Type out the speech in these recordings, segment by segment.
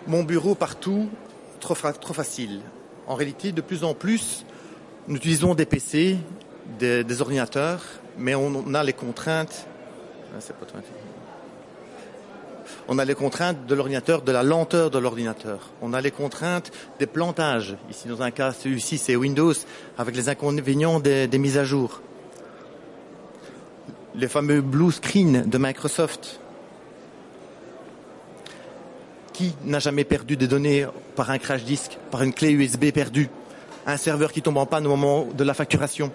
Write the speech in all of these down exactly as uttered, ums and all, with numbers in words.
mon bureau partout, trop, trop facile. En réalité, de plus en plus, nous utilisons des P C, des, des ordinateurs, mais on, on a les contraintes. Ah, c'est pas toi. On a les contraintes de l'ordinateur, de la lenteur de l'ordinateur. On a les contraintes des plantages. Ici, dans un cas, celui-ci, c'est Windows, avec les inconvénients des, des mises à jour. Les fameux blue screen de Microsoft. Qui n'a jamais perdu des données par un crash disk, par une clé U S B perdue, un serveur qui tombe en panne au moment de la facturation?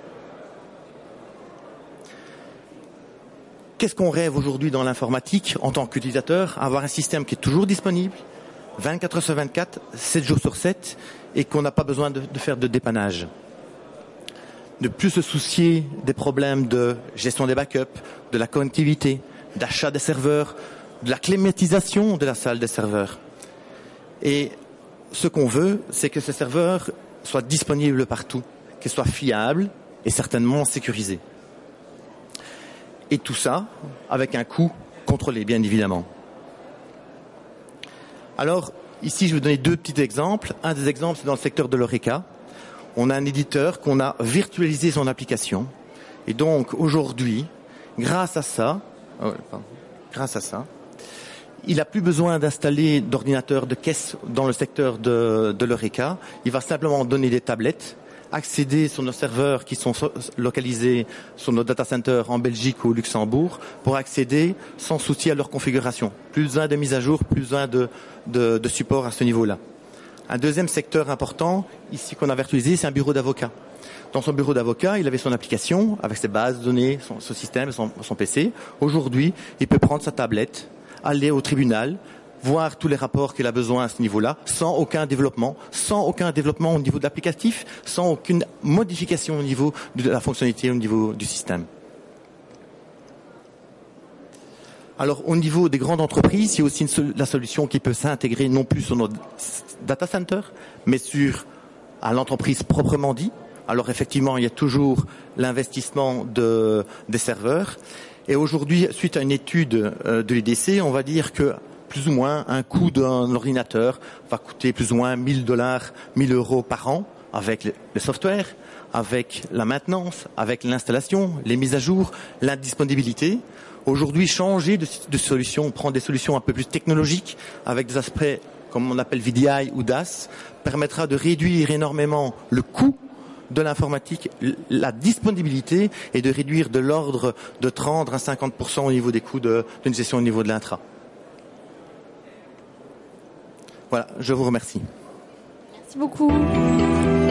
Qu'est-ce qu'on rêve aujourd'hui dans l'informatique en tant qu'utilisateur? Avoir un système qui est toujours disponible, vingt-quatre heures sur vingt-quatre, sept jours sur sept, et qu'on n'a pas besoin de, de faire de dépannage. Ne plus se soucier des problèmes de gestion des backups, de la connectivité, d'achat des serveurs, de la climatisation de la salle des serveurs. Et ce qu'on veut, c'est que ces serveurs soient disponibles partout, qu'ils soient fiables et certainement sécurisés. Et tout ça avec un coût contrôlé, bien évidemment. Alors, ici, je vais vous donner deux petits exemples. Un des exemples, c'est dans le secteur de l'Oreca. On a un éditeur qu'on a virtualisé son application. Et donc, aujourd'hui, grâce à ça, oh, pardon, grâce à ça, il n'a plus besoin d'installer d'ordinateurs de caisse dans le secteur de, de l'Oreca. Il va simplement donner des tablettes, accéder sur nos serveurs qui sont localisés sur nos data centers en Belgique ou au Luxembourg pour accéder sans souci à leur configuration. Plus besoin de mise à jour, plus besoin de, de, de support à ce niveau-là. Un deuxième secteur important, ici qu'on a virtualisé, c'est un bureau d'avocat. Dans son bureau d'avocat, il avait son application avec ses bases de données, son, son système, son, son P C. Aujourd'hui, il peut prendre sa tablette, aller au tribunal, voir tous les rapports qu'il a besoin à ce niveau-là, sans aucun développement, sans aucun développement au niveau de l'applicatif, sans aucune modification au niveau de la fonctionnalité, au niveau du système. Alors, au niveau des grandes entreprises, il y a aussi une, la solution qui peut s'intégrer non plus sur nos data centers, mais sur à l'entreprise proprement dit. Alors, effectivement, il y a toujours l'investissement de, des serveurs. Et aujourd'hui, suite à une étude euh, de l'I D C, on va dire que plus ou moins un coût d'un ordinateur va coûter plus ou moins mille dollars, mille euros par an avec le, le software, avec la maintenance, avec l'installation, les mises à jour, la disponibilité. Aujourd'hui, changer de, de solution, prendre des solutions un peu plus technologiques avec des aspects comme on appelle V D I ou D A S, permettra de réduire énormément le coût de l'informatique, la disponibilité et de réduire de l'ordre de trente à cinquante pour cent au niveau des coûts de, d'une gestion au niveau de l'intra. Voilà, je vous remercie. Merci beaucoup.